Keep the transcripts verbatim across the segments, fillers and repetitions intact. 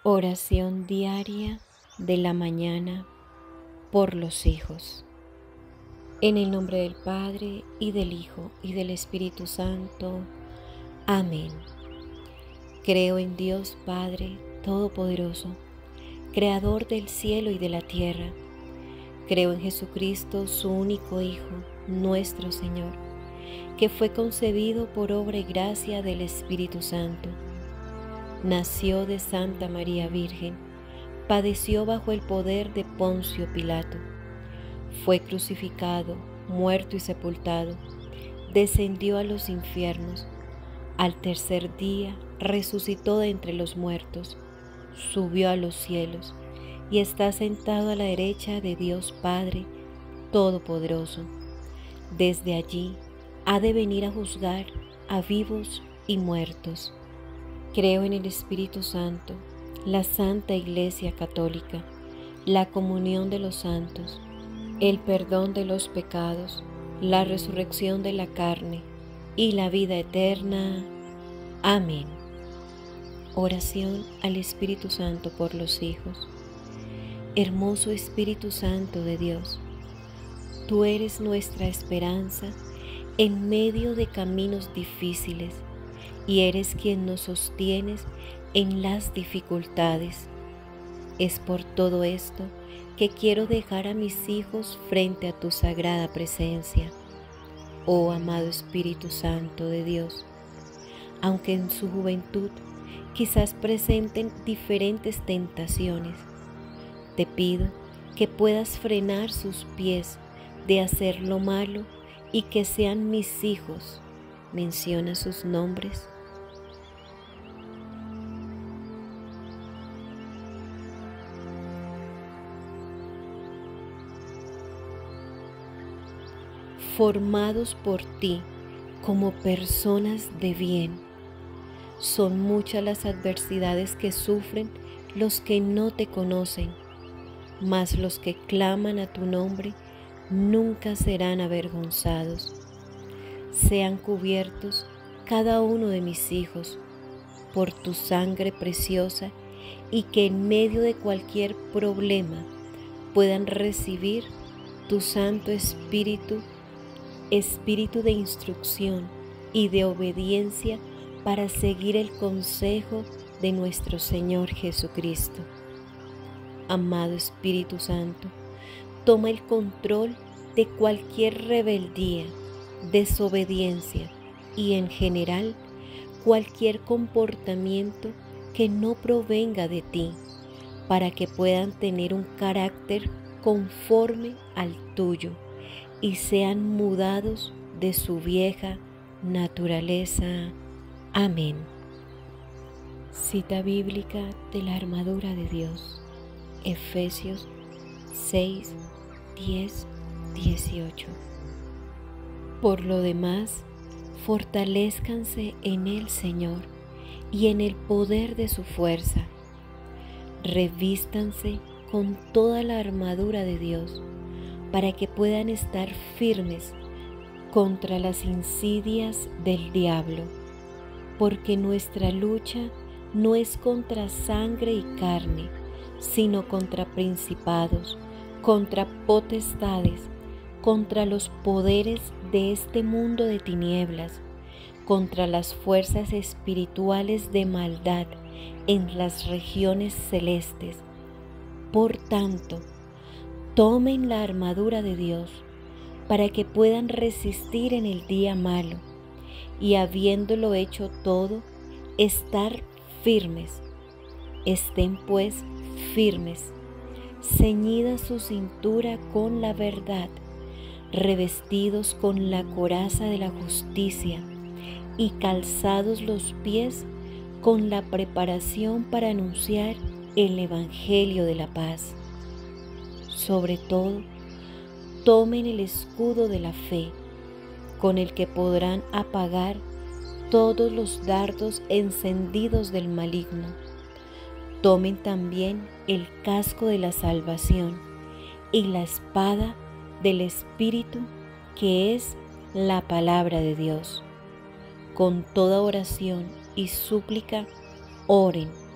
Oración diaria de la mañana por los hijos. En el nombre del Padre, y del Hijo, y del Espíritu Santo. Amén. Creo en Dios Padre Todopoderoso, Creador del cielo y de la tierra. Creo en Jesucristo, su único Hijo, nuestro Señor, que fue concebido por obra y gracia del Espíritu Santo. Nació de Santa María Virgen, padeció bajo el poder de Poncio Pilato, fue crucificado, muerto y sepultado, descendió a los infiernos, al tercer día resucitó de entre los muertos, subió a los cielos y está sentado a la derecha de Dios Padre Todopoderoso. Desde allí ha de venir a juzgar a vivos y muertos. Creo en el Espíritu Santo, la Santa Iglesia Católica, la comunión de los santos, el perdón de los pecados, la resurrección de la carne y la vida eterna. Amén. Oración al Espíritu Santo por los hijos. Hermoso Espíritu Santo de Dios, tú eres nuestra esperanza en medio de caminos difíciles, y eres quien nos sostienes en las dificultades. Es por todo esto que quiero dejar a mis hijos frente a tu sagrada presencia, oh amado Espíritu Santo de Dios. Aunque en su juventud quizás presenten diferentes tentaciones, te pido que puedas frenar sus pies de hacer lo malo y que sean mis hijos. Menciona sus nombres. Formados por ti como personas de bien. Son muchas las adversidades que sufren los que no te conocen, mas los que claman a tu nombre nunca serán avergonzados. Sean cubiertos cada uno de mis hijos por tu sangre preciosa, y que en medio de cualquier problema puedan recibir tu Santo Espíritu, Espíritu de instrucción y de obediencia para seguir el consejo de nuestro Señor Jesucristo. Amado Espíritu Santo, toma el control de cualquier rebeldía, desobediencia y en general cualquier comportamiento que no provenga de ti, para que puedan tener un carácter conforme al tuyo y sean mudados de su vieja naturaleza. Amén. Cita bíblica de la armadura de Dios, Efesios seis, diez, dieciocho. Por lo demás, fortalézcanse en el Señor y en el poder de su fuerza. Revístanse con toda la armadura de Dios, para que puedan estar firmes contra las insidias del diablo, porque nuestra lucha no es contra sangre y carne, sino contra principados, contra potestades, contra los poderes de este mundo de tinieblas, contra las fuerzas espirituales de maldad en las regiones celestes. Por tanto, tomen la armadura de Dios para que puedan resistir en el día malo, y habiéndolo hecho todo, estar firmes. Estén pues firmes, ceñida su cintura con la verdad, revestidos con la coraza de la justicia y calzados los pies con la preparación para anunciar el Evangelio de la paz. Sobre todo, tomen el escudo de la fe, con el que podrán apagar todos los dardos encendidos del maligno. Tomen también el casco de la salvación y la espada del Espíritu, que es la palabra de Dios. Con toda oración y súplica, oren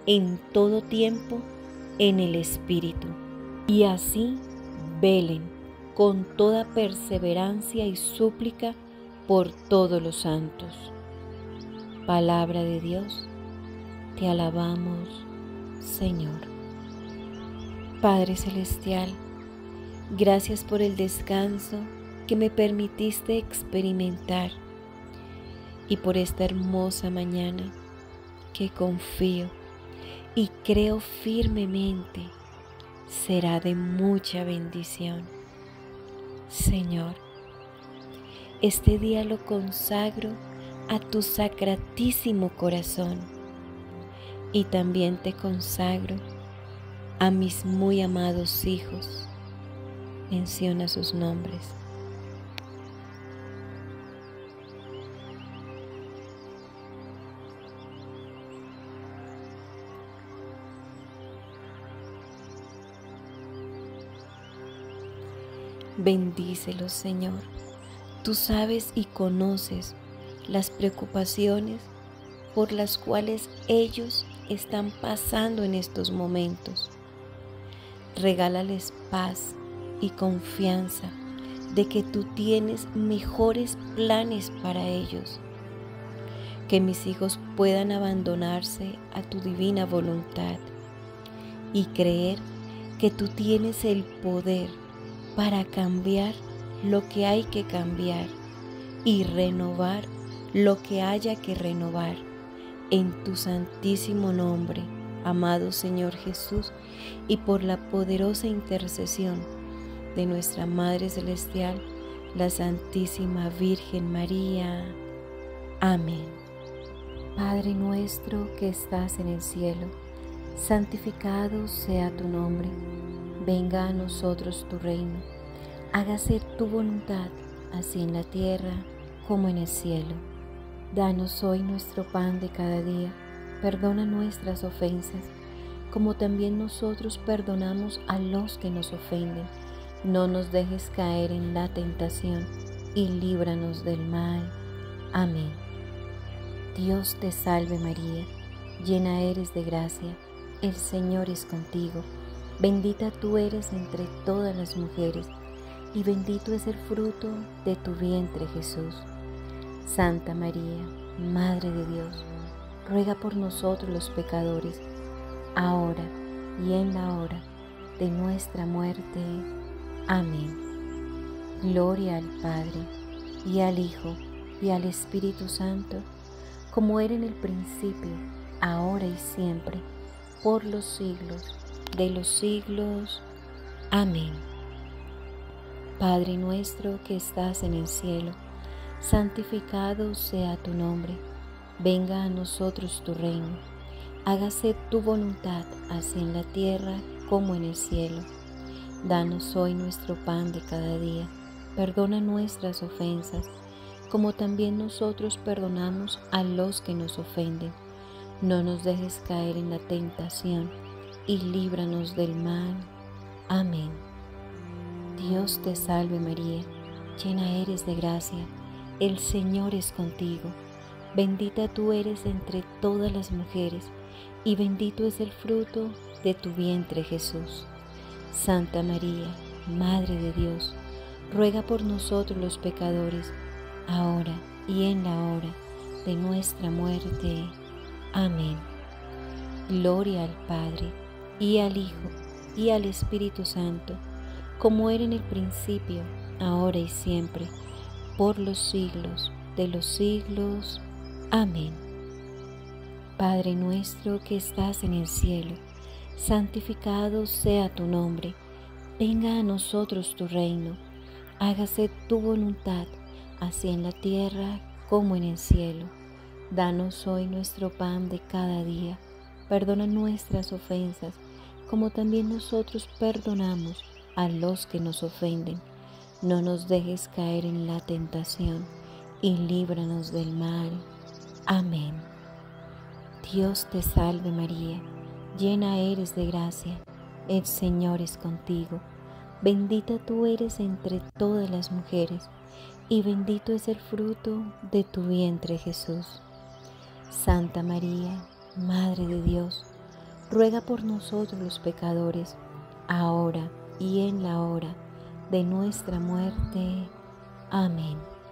en todo tiempo en el Espíritu. Y así velen con toda perseverancia y súplica por todos los santos. Palabra de Dios, te alabamos, Señor. Padre Celestial, gracias por el descanso que me permitiste experimentar y por esta hermosa mañana que confío y creo firmemente será de mucha bendición. Señor, este día lo consagro a tu sacratísimo corazón y también te consagro a mis muy amados hijos. Menciona sus nombres. Bendícelos, Señor. Tú sabes y conoces las preocupaciones por las cuales ellos están pasando en estos momentos. Regálales paz y confianza de que tú tienes mejores planes para ellos. Que mis hijos puedan abandonarse a tu divina voluntad y creer que tú tienes el poder para cambiar lo que hay que cambiar y renovar lo que haya que renovar. En tu santísimo nombre, amado Señor Jesús, y por la poderosa intercesión de nuestra Madre Celestial, la Santísima Virgen María. Amén. Padre nuestro que estás en el cielo, santificado sea tu nombre. Venga a nosotros tu reino. Hágase tu voluntad, así en la tierra como en el cielo. Danos hoy nuestro pan de cada día. Perdona nuestras ofensas, como también nosotros perdonamos a los que nos ofenden. No nos dejes caer en la tentación y líbranos del mal. Amén. Dios te salve María, llena eres de gracia, el Señor es contigo. Bendita tú eres entre todas las mujeres, y bendito es el fruto de tu vientre Jesús. Santa María, Madre de Dios, ruega por nosotros los pecadores, ahora y en la hora de nuestra muerte. Amén. Gloria al Padre, y al Hijo, y al Espíritu Santo, como era en el principio, ahora y siempre, por los siglos de los siglos. Amén. Padre nuestro que estás en el cielo, santificado sea tu nombre. Venga a nosotros tu reino. Hágase tu voluntad, así en la tierra como en el cielo. Danos hoy nuestro pan de cada día. Perdona nuestras ofensas, como también nosotros perdonamos a los que nos ofenden. No nos dejes caer en la tentación y líbranos del mal. Amén. Dios te salve María, llena eres de gracia, el Señor es contigo. Bendita tú eres entre todas las mujeres, y bendito es el fruto de tu vientre Jesús. Santa María, Madre de Dios, ruega por nosotros los pecadores, ahora y en la hora de nuestra muerte. Amén. Gloria al Padre, y al Hijo, y al Espíritu Santo, como era en el principio, ahora y siempre, por los siglos de los siglos. Amén. Padre nuestro que estás en el cielo, santificado sea tu nombre. Venga a nosotros tu reino. Hágase tu voluntad, así en la tierra como en el cielo. Danos hoy nuestro pan de cada día. Perdona nuestras ofensas, como también nosotros perdonamos a los que nos ofenden. No nos dejes caer en la tentación y líbranos del mal. Amén. Dios te salve María, llena eres de gracia, el Señor es contigo. Bendita tú eres entre todas las mujeres, y bendito es el fruto de tu vientre Jesús. Santa María, Madre de Dios, ruega por nosotros los pecadores, ahora y en la hora de nuestra muerte. Amén.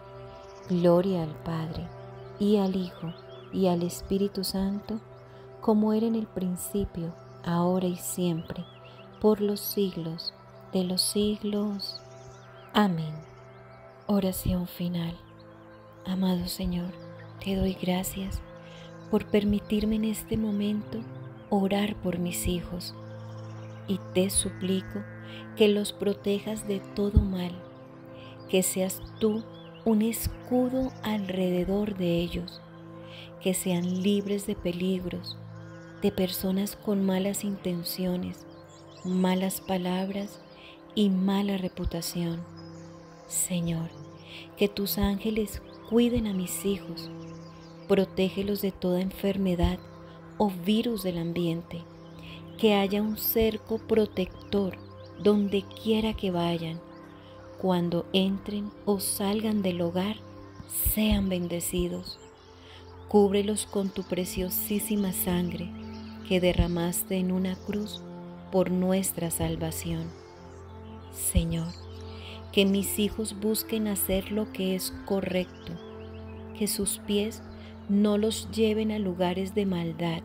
Gloria al Padre, y al Hijo, y al Espíritu Santo, como era en el principio, ahora y siempre, por los siglos de los siglos. Amén. Oración final. Amado Señor, te doy gracias por permitirme en este momento orar por mis hijos, y te suplico que los protejas de todo mal, que seas tú un escudo alrededor de ellos, que sean libres de peligros, de personas con malas intenciones, malas palabras y mala reputación. Señor, que tus ángeles cuiden a mis hijos, protégelos de toda enfermedad o virus del ambiente, que haya un cerco protector donde quiera que vayan. Cuando entren o salgan del hogar, sean bendecidos. Cúbrelos con tu preciosísima sangre que derramaste en una cruz por nuestra salvación. Señor, que mis hijos busquen hacer lo que es correcto, que sus pies no los lleven a lugares de maldad.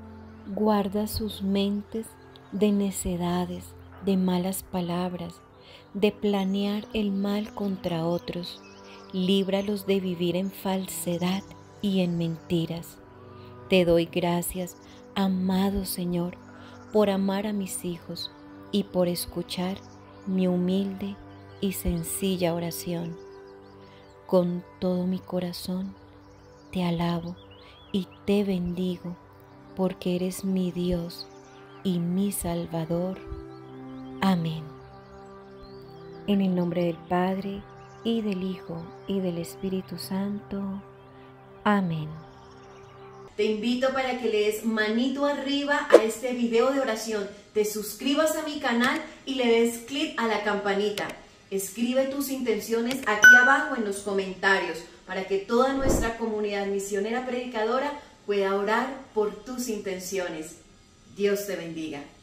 Guarda sus mentes de necedades, de malas palabras, de planear el mal contra otros. Líbralos de vivir en falsedad y en mentiras. Te doy gracias, amado Señor, por amar a mis hijos y por escuchar mi humilde y sencilla oración. Con todo mi corazón te alabo y te bendigo, porque eres mi Dios y mi Salvador. Amén. En el nombre del Padre, y del Hijo, y del Espíritu Santo. Amén. Te invito para que le des manito arriba a este video de oración, te suscribas a mi canal y le des clic a la campanita. Escribe tus intenciones aquí abajo en los comentarios para que toda nuestra comunidad misionera predicadora pueda orar por tus intenciones. Dios te bendiga.